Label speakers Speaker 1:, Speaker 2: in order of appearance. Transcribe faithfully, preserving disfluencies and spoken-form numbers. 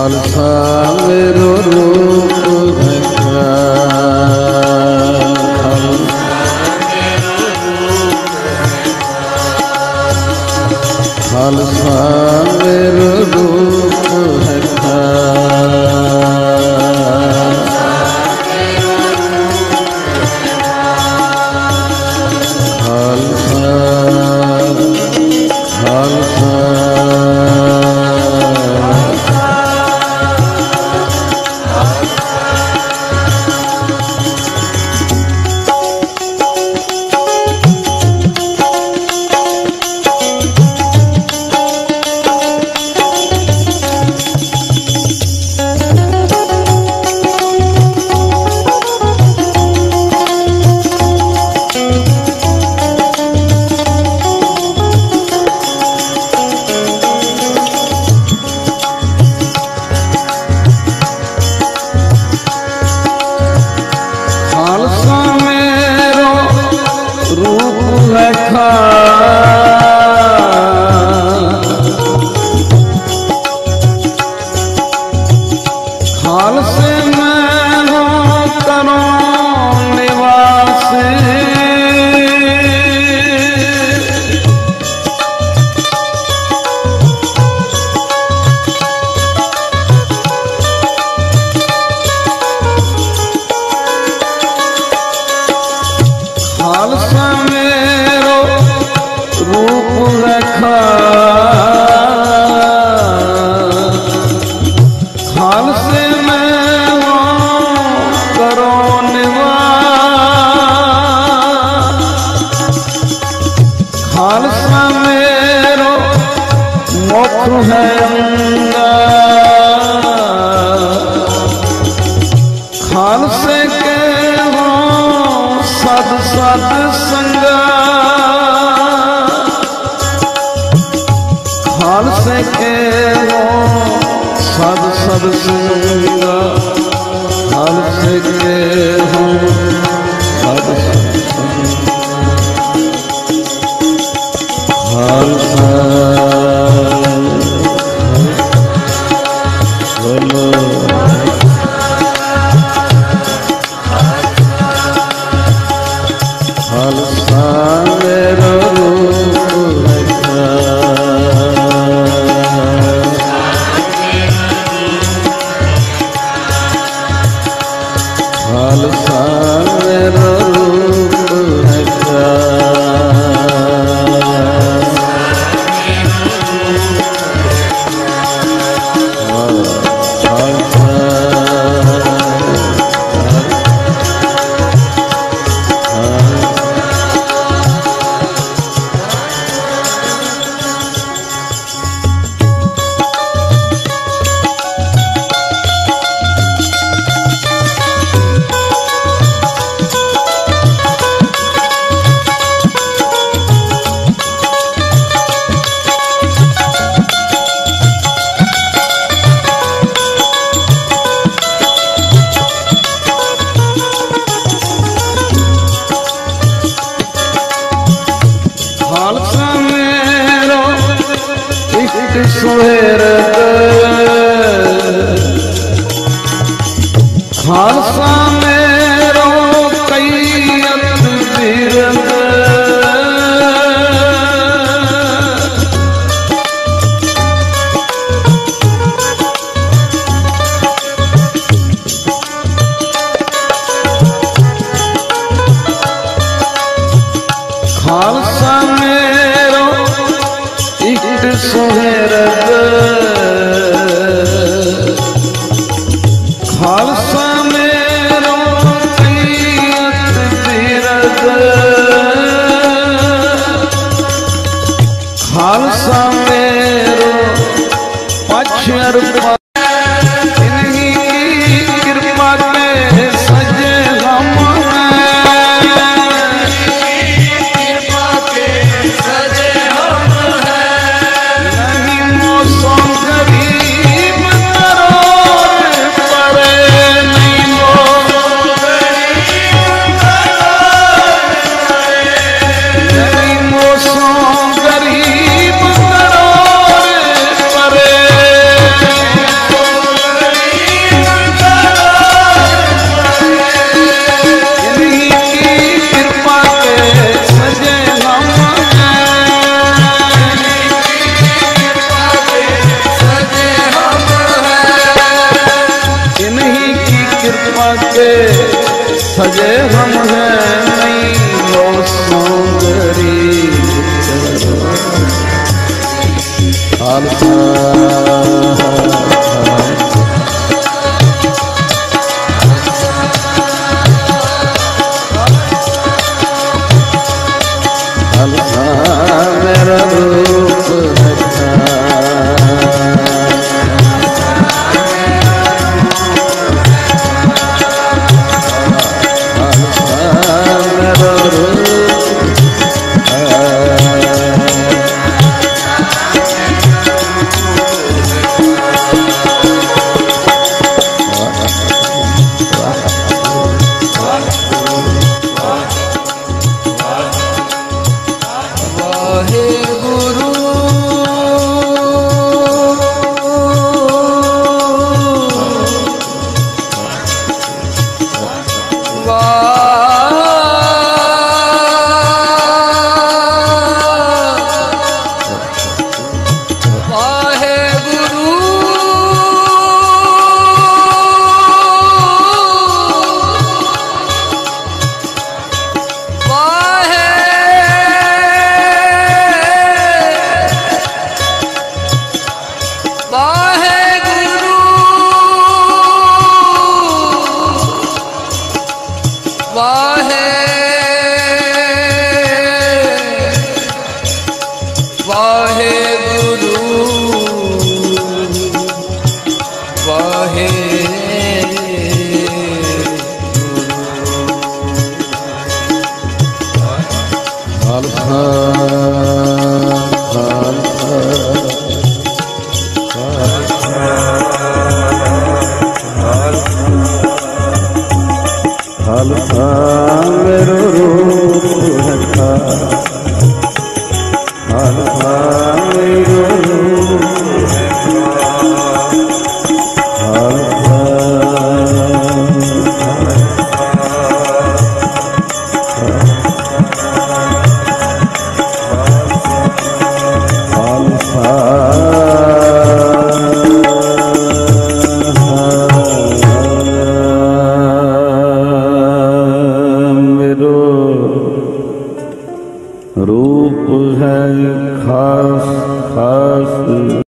Speaker 1: खालसा मेरो रूप है खालसा मेरो रूप है खालसा खालसा खालसे में हो करो निवास खालसा मेरो रूप रखा खालसे में हो करो निवास खालसा मेरो मुख है अंगा खालसे के हो सद सद संगा खालसे के हो सद सद संगा खालसे के हो सद सद खालसा बोलो खालसा मेरो रूप है खालसा मेरो रूप है खालसा मेरो इष्ट सुहेरत खालसा मेरो कैयत बीरत खालसा मेरो इष्ट सुहेरत खालसा मेरो कैयत बीरत खालसा मेरो अक्षर इन्हीं की कृपा के सजे हम
Speaker 2: गरीब करोड़ परे
Speaker 1: रूप है खास खास